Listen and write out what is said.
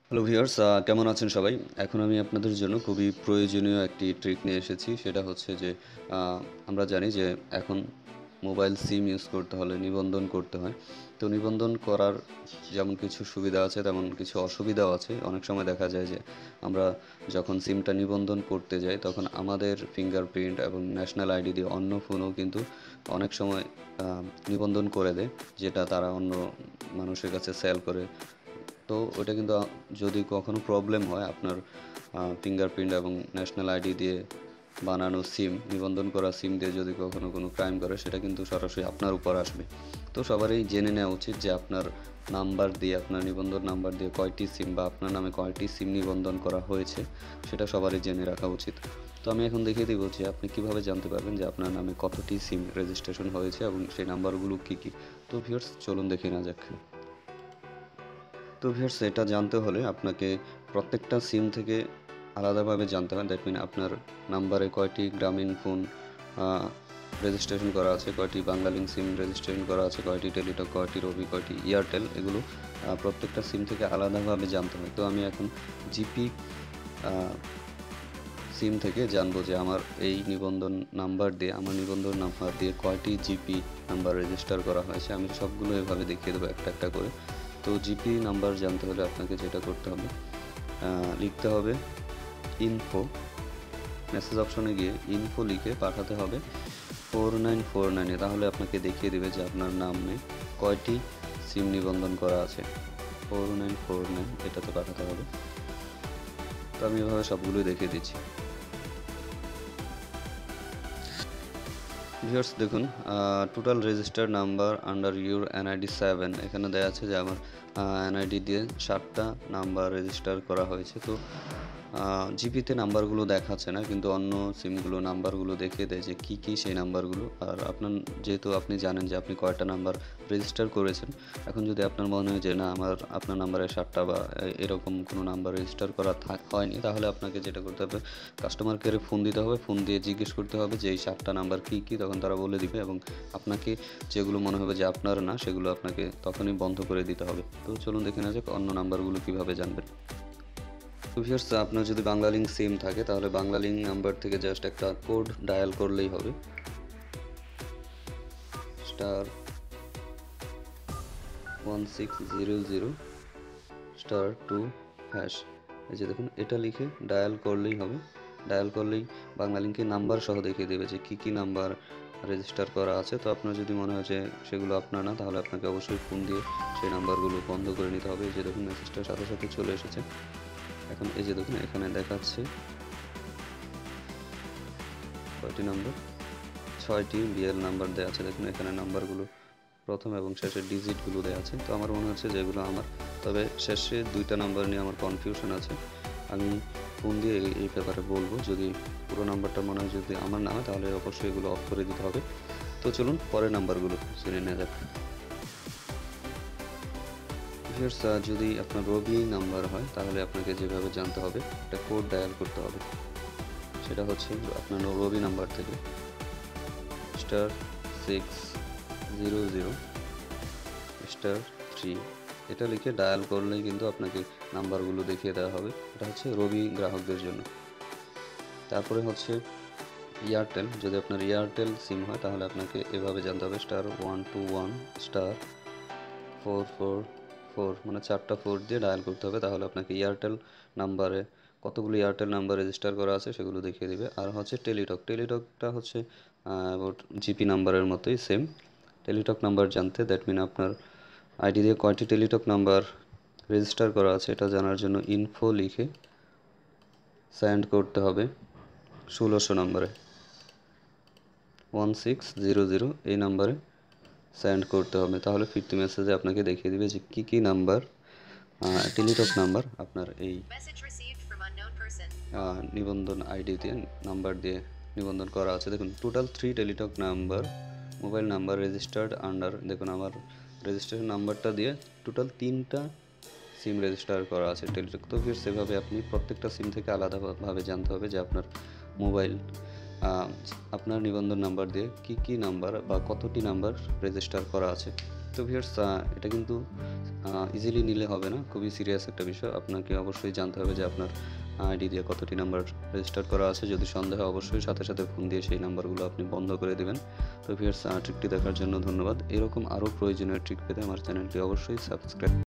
Hello viewers, কেমন আছেন সবাই? এখন আমি আপনাদের জন্য খুবই প্রয়োজনীয় একটি ট্রিক নিয়ে এসেছি। সেটা হচ্ছে যে আ আমরা জানি যে এখন মোবাইল সিম ইউজ করতে হলে নিবন্ধন করতে হয়। তো নিবন্ধন করার যেমন কিছু সুবিধা আছে তেমন কিছু অসুবিধাও আছে। অনেক সময় দেখা যায় যে আমরা যখন সিমটা নিবন্ধন করতে যাই তখন আমাদের ফিঙ্গারপ্রিন্ট এবং ন্যাশনাল আইডি দিয়ে অন্য ফোনও কিন্তু অনেক সময় আ নিবন্ধন করে দেয়। যেটা তারা অন্য মানুষের কাছে সেল করে। তো ওটা কিন্তু যদি কখনো প্রবলেম হয় আপনার ফিঙ্গারপ্রিন্ট এবং ন্যাশনাল আইডি দিয়ে বানানো সিম, নিবন্ধন করা সিম দিয়ে যদি কখনো কোনো ক্রাইম করে সেটা কিন্তু সরাসরি আপনার উপর আসবে। তো সবারই জেনে নেওয়া উচিত যে আপনার নাম্বার দিয়ে, আপনার নিবন্ধন নাম্বার দিয়ে কয়টি সিম বা আপনার নামে কয়টি সিম নিবন্ধন করা হয়েছে সেটা সবারই জেনে রাখা উচিত। তো আমি এখন দেখিয়ে দিব যে আপনি কিভাবে জানতে পারবেন যে আপনার নামে কতটি সিম রেজিস্ট্রেশন হয়েছে এবং সেই নাম্বারগুলো কী, কী। তো ভিউয়ার্স চলুন দেখে নেওয়া যাক। তো ভিউয়ার্স এটা জানতে হলে আপনাকে প্রত্যেকটা সিম থেকে আলাদাভাবে জানতে হয়। দ্যাট মিন আপনার নাম্বারে কয়টি গ্রামীণ ফোন রেজিস্ট্রেশন করা আছে, কয়টি বাংলালিংক সিম রেজিস্ট্রেশন করা আছে, কয়টি টেলিটক, কয়টি রবি, কয়টি এয়ারটেল, এগুলো প্রত্যেকটা সিম থেকে আলাদাভাবে জানতে হয়। তো আমি এখন জিপি সিম থেকে জানবো যে আমার এই নিবন্ধন নাম্বার দিয়ে, আমার নিবন্ধন নাম্বার দিয়ে কয়টি জিপি নাম্বার রেজিস্টার করা হয়েছে। আমি সবগুলো এভাবে দেখিয়ে দেবো একটা একটা করে। তো জিপি নাম্বার জানতে হলে আপনাকে যেটা করতে হবে, লিখতে হবে ইনফো, মেসেজ অপশনে গিয়ে ইনফো লিখে পাঠাতে হবে 4949-এ। তাহলে আপনাকে দেখিয়ে দেবে যে আপনার নামে কয়টি সিম নিবন্ধন করা আছে। 4949 এটাতে পাঠাতে হবে। তো আমি এভাবে সবগুলোই দেখিয়ে দিচ্ছি। ভিউয়ার্স দেখুন, total registered number under your NID 7, এখানে দেওয়া আছে যে আমার এনআইডি দিয়ে 7টা নাম্বার রেজিস্টার করা হয়েছে। তো জিপিতে নাম্বারগুলো দেখাচ্ছে না, কিন্তু অন্য সিমগুলো নাম্বারগুলো দেখিয়ে দেয় যে কী কী সেই নাম্বারগুলো। আর যেহেতু আপনি জানেন যে আপনি কয়টা নাম্বার রেজিস্টার করেছেন, এখন যদি আপনার মনে হয় যে না আপনার নাম্বারে 7টা বা এরকম কোনো নাম্বার রেজিস্টার করা হয়নি, তাহলে আপনাকে যেটা করতে হবে, কাস্টমার কেয়ারে ফোন দিতে হবে। ফোন দিয়ে জিজ্ঞেস করতে হবে যে এই 7টা নাম্বার কী কী, তখন তারা বলে দিবে এবং আপনাকে যেগুলো মনে হবে যে আপনার না, সেগুলো আপনাকে তখনই বন্ধ করে দিতে হবে। তো চলুন দেখে নেওয়া যাক অন্য নাম্বারগুলো কীভাবে জানবেন। তো ভিউয়ার্স, আপনার যদি বাংলালিংক সিম থাকে তাহলে বাংলালিংক নাম্বার থেকে জাস্ট একটা কোড ডায়াল করলেই হবে, *1600*2#। এই যে দেখুন, এটা লিখে ডায়াল করলেই হবে। ডায়াল করলেই বাংলালিংকের নাম্বার সহ দেখিয়ে দেবে যে কী কী নাম্বার রেজিস্টার করা আছে। তো আপনার যদি মনে হয় যে সেগুলো আপনার না, তাহলে আপনাকে অবশ্যই ফোন দিয়ে সেই নাম্বারগুলো বন্ধ করে নিতে হবে। এই যে দেখুন, মেসেজটার সাথে সাথে চলে এসেছে। এখন এই যে দেখুন, এখানে দেখাচ্ছে কয়টি নাম্বার, 6টি রিয়েল নাম্বার দেওয়া আছে। দেখুন এখানে নাম্বারগুলো প্রথম এবং শেষের ডিজিটগুলো দেওয়া আছে। তো আমার মনে হচ্ছে যে এগুলো আমার, তবে শেষে 2টা নাম্বার নিয়ে আমার কনফিউশন আছে। আমি ফোন দিয়ে এই ব্যাপারে বলবো। যদি পুরো নাম্বারটা মনে হয় যদি আমার না হয়, তাহলে অবশ্যই এগুলো অফ করে দিতে হবে। তো চলুন পরের নাম্বারগুলো জেনে নেওয়া যাক। ভিউয়ার্স, যদি আপনার রবি নাম্বার হয় তাহলে আপনাকে যেভাবে জানতে হবে, একটা কোড ডায়াল করতে হবে। সেটা হচ্ছে আপনার রবি নাম্বার থেকে *600*3, এটা লিখে ডায়াল করলেই কিন্তু আপনাকে নাম্বারগুলো দেখিয়ে দেওয়া হবে। এটা হচ্ছে রবি গ্রাহকদের জন্য। তারপরে হচ্ছে এয়ারটেল, যদি আপনার এয়ারটেল সিম হয় তাহলে আপনাকে এভাবে জানতে হবে *121*444, মানে 4টা 4 দিয়ে ডায়াল করতে হবে। তাহলে আপনাকে এয়ারটেল নাম্বারে কতগুলো এয়ারটেল নাম্বার রেজিস্টার করা আছে সেগুলো দেখিয়ে দেবে। আর হচ্ছে টেলিটকটা হচ্ছে অ্যাবাউট জিপি নাম্বারের মতোই সেম। টেলিটক নাম্বার জানতে, দ্যাট মিন আপনার আইডি দিয়ে কয়টি টেলিটক নাম্বার রেজিস্টার করা আছে এটা জানার জন্য ইনফো লিখে সেন্ড করতে হবে 1600 নম্বরে, 1600 এই নাম্বারে সেন্ড করতে হবে। তাহলে ফিরতি মেসেজে আপনাকে দেখিয়ে দিবে যে কী কী নাম্বার, টেলিটক নাম্বার আপনার এই নিবন্ধন আইডি দিয়ে, নাম্বার দিয়ে নিবন্ধন করা আছে। দেখুন total 3 Teletalk number, mobile number registered under, দেখুন আমার রেজিস্ট্রেশন নাম্বারটা দিয়ে টোটাল 3টা সিম রেজিস্টার করা আছে টেলিটক। তো ফির সেভাবে আপনি প্রত্যেকটা সিম থেকে আলাদাভাবে জানতে হবে যে আপনার মোবাইল, আপনার নিবন্ধন নাম্বার দিয়ে কী কী নাম্বার বা কতটি নাম্বার রেজিস্টার করা আছে। তো ভিউয়ার্স এটা কিন্তু ইজিলি নিলে হবে না, খুবই সিরিয়াস একটা বিষয়। আপনাকে অবশ্যই জানতে হবে যে আপনার আইডি দিয়ে কতটি নাম্বার রেজিস্টার করা আছে। যদি সন্দেহ হয় অবশ্যই সাথে সাথে ফোন দিয়ে সেই নাম্বারগুলো আপনি বন্ধ করে দেবেন। তো ভিউয়ার্স ট্রিকটি দেখার জন্য ধন্যবাদ। এরকম আরও প্রয়োজনীয় ট্রিক পেতে আমার চ্যানেলটি অবশ্যই সাবস্ক্রাইব